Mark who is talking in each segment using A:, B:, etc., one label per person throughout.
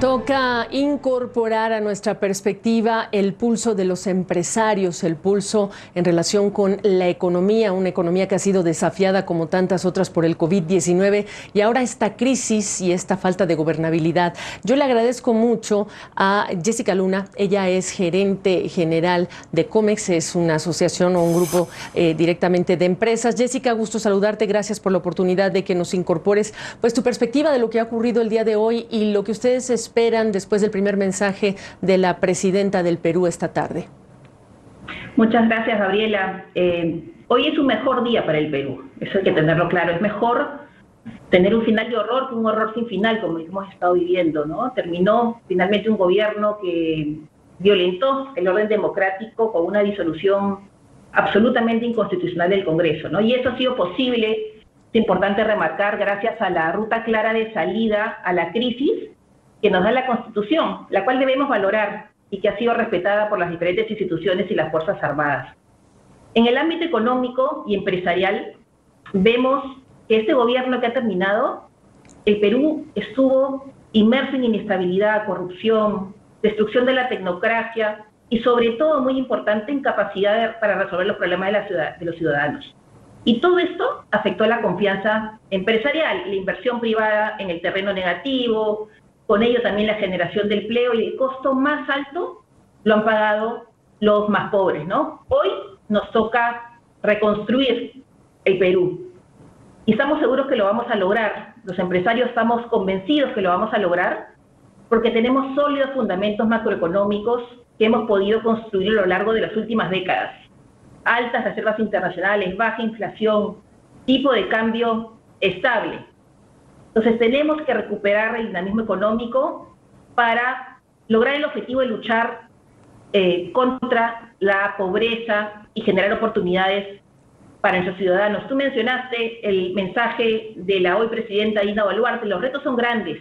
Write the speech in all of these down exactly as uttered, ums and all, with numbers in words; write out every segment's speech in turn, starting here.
A: Toca incorporar a nuestra perspectiva el pulso de los empresarios, el pulso en relación con la economía, una economía que ha sido desafiada como tantas otras por el COVID diecinueve y ahora esta crisis y esta falta de gobernabilidad. Yo le agradezco mucho a Jessica Luna, ella es gerente general de COMEX, es una asociación o un grupo eh, directamente de empresas. Jessica, gusto saludarte, gracias por la oportunidad de que nos incorpores pues tu perspectiva de lo que ha ocurrido el día de hoy y lo que ustedes esperan esperan después del primer mensaje de la presidenta del Perú esta tarde.
B: Muchas gracias, Gabriela. Eh, hoy es un mejor día para el Perú, eso hay que tenerlo claro. Es mejor tener un final de horror que un horror sin final, como hemos estado viviendo, ¿no? Terminó finalmente un gobierno que violentó el orden democrático con una disolución absolutamente inconstitucional del Congreso, ¿no? Y eso ha sido posible, es importante remarcar, gracias a la ruta clara de salida a la crisis que nos da la Constitución, la cual debemos valorar y que ha sido respetada por las diferentes instituciones y las Fuerzas Armadas. En el ámbito económico y empresarial, vemos que este gobierno que ha terminado, el Perú estuvo inmerso en inestabilidad, corrupción, destrucción de la tecnocracia y sobre todo, muy importante, incapacidad de, para resolver los problemas de, la ciudad, de los ciudadanos. Y todo esto afectó la confianza empresarial, la inversión privada en el terreno negativo, con ello también la generación de empleo y el costo más alto lo han pagado los más pobres, ¿no? Hoy nos toca reconstruir el Perú y estamos seguros que lo vamos a lograr. Los empresarios estamos convencidos que lo vamos a lograr porque tenemos sólidos fundamentos macroeconómicos que hemos podido construir a lo largo de las últimas décadas. Altas reservas internacionales, baja inflación, tipo de cambio estable. Entonces tenemos que recuperar el dinamismo económico para lograr el objetivo de luchar eh, contra la pobreza y generar oportunidades para nuestros ciudadanos. Tú mencionaste el mensaje de la hoy presidenta Dina Boluarte, los retos son grandes.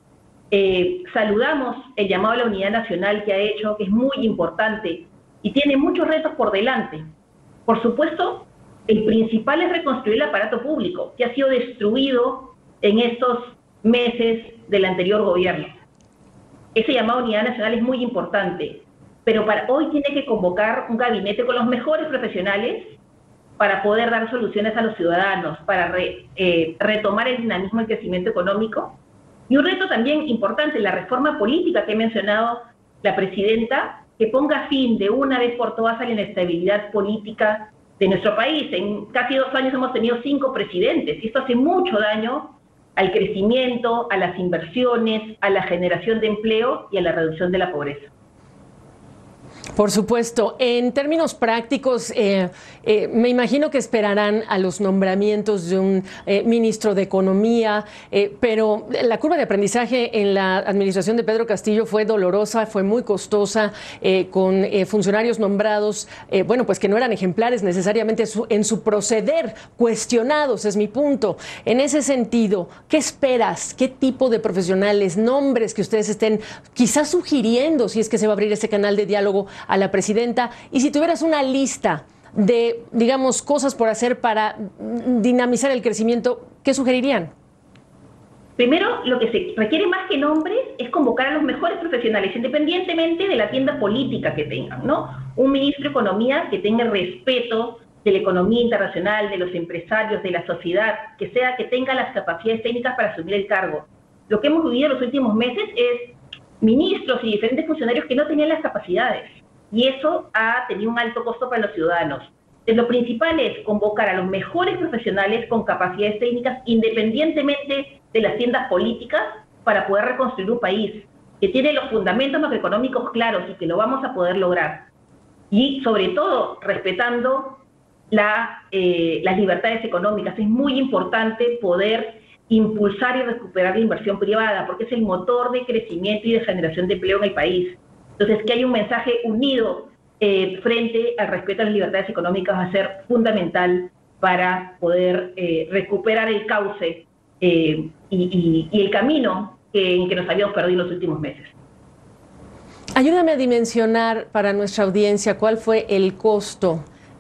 B: Eh, saludamos el llamado a la unidad nacional que ha hecho, que es muy importante y tiene muchos retos por delante. Por supuesto, el principal es reconstruir el aparato público, que ha sido destruido en estos meses del anterior gobierno. Ese llamado a unidad nacional es muy importante, pero para hoy tiene que convocar un gabinete con los mejores profesionales para poder dar soluciones a los ciudadanos, para re, eh, retomar el dinamismo y el crecimiento económico. Y un reto también importante, la reforma política que ha mencionado la presidenta, que ponga fin de una vez por todas a la inestabilidad política de nuestro país. En casi dos años hemos tenido cinco presidentes y esto hace mucho daño al crecimiento, a las inversiones, a la generación de empleo y a la reducción de la pobreza.
A: Por supuesto. En términos prácticos, eh, eh, me imagino que esperarán a los nombramientos de un eh, ministro de Economía, eh, pero la curva de aprendizaje en la administración de Pedro Castillo fue dolorosa, fue muy costosa, eh, con eh, funcionarios nombrados, eh, bueno, pues que no eran ejemplares necesariamente su, en su proceder, cuestionados, es mi punto. En ese sentido, ¿qué esperas? ¿Qué tipo de profesionales, nombres que ustedes estén quizás sugiriendo si es que se va a abrir ese canal de diálogo a la presidenta? Y si tuvieras una lista de, digamos, cosas por hacer para dinamizar el crecimiento, ¿qué sugerirían?
B: Primero, lo que se requiere más que nombres es convocar a los mejores profesionales, independientemente de la tienda política que tengan, ¿no? Un ministro de Economía que tenga respeto de la economía internacional, de los empresarios, de la sociedad, que sea que tenga las capacidades técnicas para asumir el cargo. Lo que hemos vivido en los últimos meses es ministros y diferentes funcionarios que no tenían las capacidades. Y eso ha tenido un alto costo para los ciudadanos. Entonces, lo principal es convocar a los mejores profesionales con capacidades técnicas, independientemente de las tiendas políticas, para poder reconstruir un país que tiene los fundamentos macroeconómicos claros y que lo vamos a poder lograr. Y, sobre todo, respetando la, eh, las libertades económicas. Es muy importante poder impulsar y recuperar la inversión privada, porque es el motor de crecimiento y de generación de empleo en el país. Entonces, que haya un mensaje unido eh, frente al respeto a las libertades económicas va a ser fundamental para poder eh, recuperar el cauce eh, y, y, y el camino que, en que nos habíamos perdido en los últimos meses.
A: Ayúdame a dimensionar para nuestra audiencia cuál fue el costo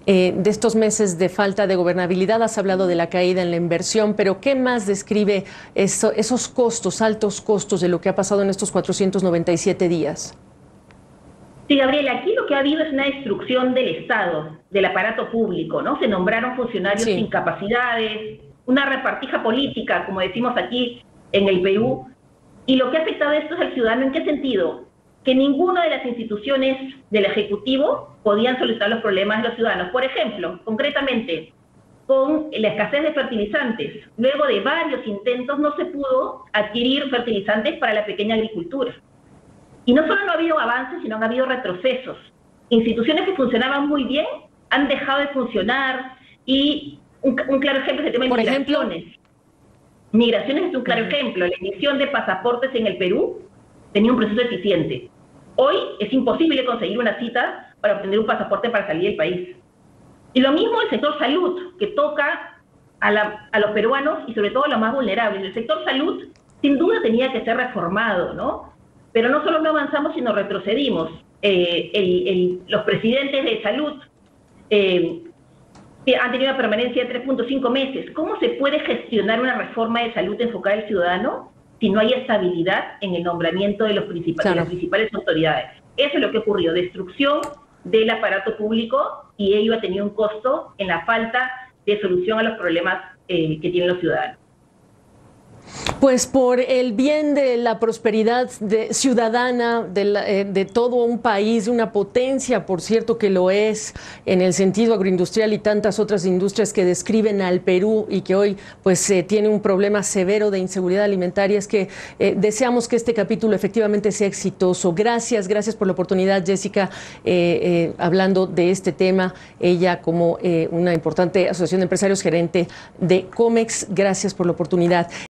A: eh, de estos meses de falta de gobernabilidad. Has hablado de la caída en la inversión, pero ¿qué más describe eso, esos costos, altos costos de lo que ha pasado en estos cuatrocientos noventa y siete días?
B: Sí, Gabriela, aquí lo que ha habido es una destrucción del Estado, del aparato público, ¿no? Se nombraron funcionarios
A: Sí.
B: sin capacidades, una repartija política, como decimos aquí en el Perú. Y lo que ha afectado esto es al ciudadano, ¿en qué sentido? Que ninguna de las instituciones del Ejecutivo podían solucionar los problemas de los ciudadanos. Por ejemplo, concretamente, con la escasez de fertilizantes. Luego de varios intentos no se pudo adquirir fertilizantes para la pequeña agricultura. Y no solo no ha habido avances, sino han habido retrocesos. Instituciones que funcionaban muy bien han dejado de funcionar y un, un claro ejemplo es el tema de
A: Por
B: migraciones.
A: ejemplo,
B: Migraciones es un claro
A: uh-huh.
B: ejemplo. La emisión de pasaportes en el Perú tenía un proceso eficiente. Hoy es imposible conseguir una cita para obtener un pasaporte para salir del país. Y lo mismo el sector salud, que toca a, la, a los peruanos y sobre todo a los más vulnerables. El sector salud sin duda tenía que ser reformado, ¿no? Pero no solo no avanzamos, sino retrocedimos. Eh, el, el, los presidentes de salud eh, han tenido una permanencia de tres punto cinco meses. ¿Cómo se puede gestionar una reforma de salud enfocada al ciudadano si no hay estabilidad en el nombramiento de, los principales, claro. de las principales autoridades? Eso es lo que ocurrió, destrucción del aparato público, y ello ha tenido un costo en la falta de solución a los problemas eh, que tienen los ciudadanos.
A: Pues por el bien de la prosperidad de, ciudadana de, la, eh, de todo un país, de una potencia, por cierto que lo es en el sentido agroindustrial y tantas otras industrias que describen al Perú y que hoy pues eh, tiene un problema severo de inseguridad alimentaria, es que eh, deseamos que este capítulo efectivamente sea exitoso. Gracias, gracias por la oportunidad, Jessica, eh, eh, hablando de este tema. Ella como eh, una importante asociación de empresarios, gerente de Comex, gracias por la oportunidad.